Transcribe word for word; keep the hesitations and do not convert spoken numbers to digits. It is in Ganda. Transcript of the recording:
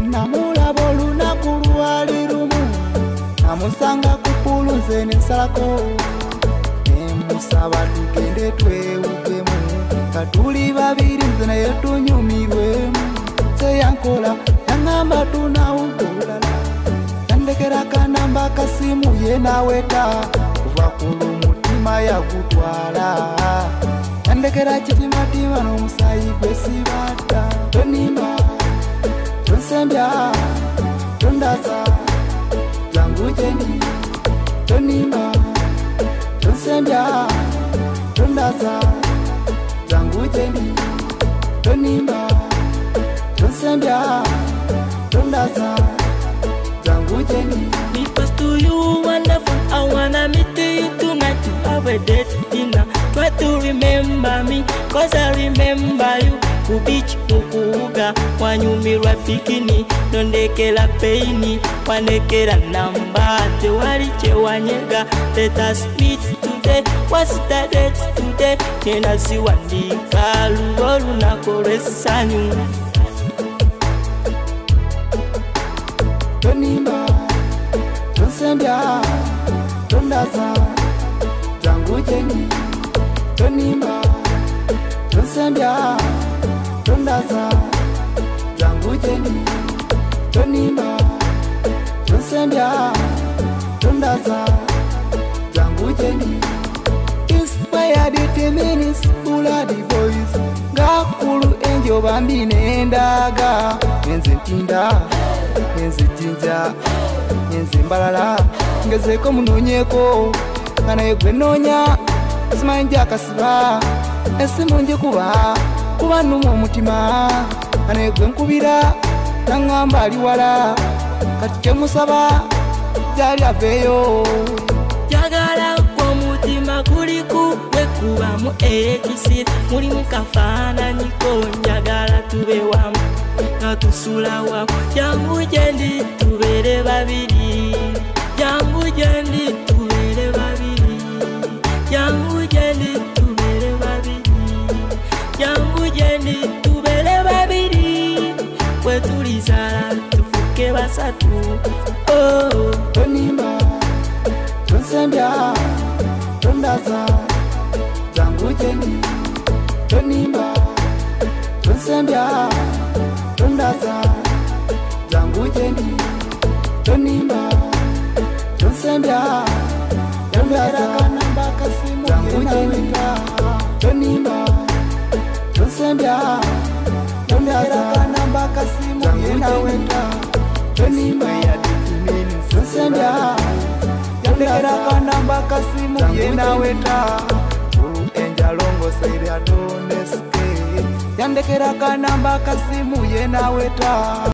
namulaba olunaku lwali lumu namusanga ku pulu nze nensalako nemusaba tugende twewugemu katuli babiri nze naye tunyumirwemu seyankola yaŋŋamba tunawugulala yandekera kanamba kasimu ye naweta kuva kulu mutima yagutwala yandekera kitimatima n'omusayi gwe sibata tonimba tonsembya tondaza jangu jeni tonimba tonsembya tondaza jangu jeni tonimba tonsembya tondaza jangu jeni. Because to you wonderful, I wanna meet you tonight to have a date dinner. Try to remember me, cause I remember you. Kubichi mukuuga, wanyumirwa pikini, nondekela peini, wanekela namba, tewali chewanyega. Let us meet today, what's the date today? Nena siwandika, lugolu na koresanyu. Tonimba, tonsembya, tondaza, jangu jeni. Tonimba, tonsembya, tondaza, jangu jeni. Tonimba, tonsembya, tondaza, jangu jeni. Inspired it means bloody boys. Gakulu enjo bambi nendaga, enze ntinda. Nyenzi jinja, nyenzi mbalala ngezeko munonyeko kana yegwe nonya simanja akasiba esimu nje kuba kuba numu omutima kana yegwe nkubira nangamba ali wala kati kyemusaba jali aveyo jagala kwa mutima kuli kuwe kubamu ekisiri muli mukafaananyiko njagala tube wamu natusula wamu jangu jendi tubere babiri jangu jendi tubere babiri jangu jendi tubere babiri jangu jendi tubere babiri kwetulizala tufuke basatu oh. Tonimba tonsembya tondaza jangu jeni tonimba tonsembya tondaza jangu jeni tonimba tonsembya tondaza kanamba kasimu jangu jeni tonimba tonsembya tondaza kanamba kasimu yenaweta tonimba tonsembya yandekera kanamba kasimu yenaweta enjalongo seire adoneske yandekera kanamba kasimu yenaweta.